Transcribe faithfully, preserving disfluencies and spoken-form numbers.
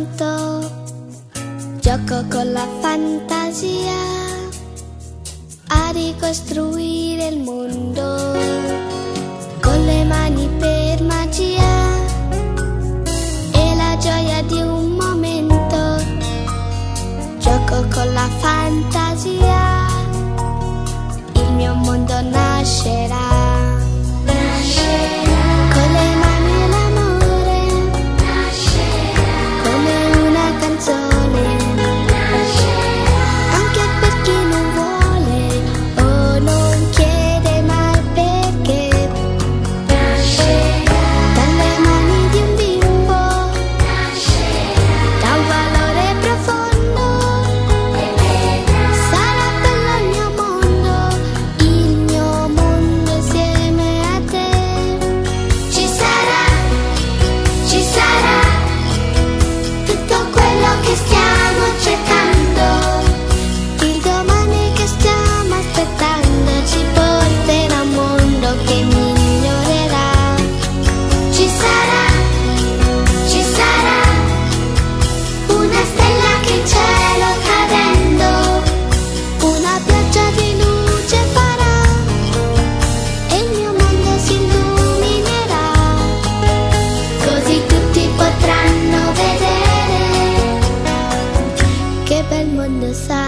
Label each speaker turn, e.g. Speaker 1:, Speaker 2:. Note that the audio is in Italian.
Speaker 1: momento, gioco con la fantasia a ricostruire il mondo con le mani per magia e la gioia di un momento. Gioco con la fantasia, il mio mondo nascerà. Con le mani e l'amore, come una canzone, anche per chi non vuole o non chiede mai perché. Dalle mani di un bimbo, da un valore profondo, sarà bello il mio mondo, il mio mondo insieme a te. Ci sarà, ci sarà tutto quello che stiamo cercando, il domani che stiamo aspettando ci porterà a un mondo che migliorerà. Ci sarà, ci sarà una stella che in cielo cadendo, una pioggia di luce farà e il mio mondo si illuminerà, così tutti potranno vedere che bel mondo sarà.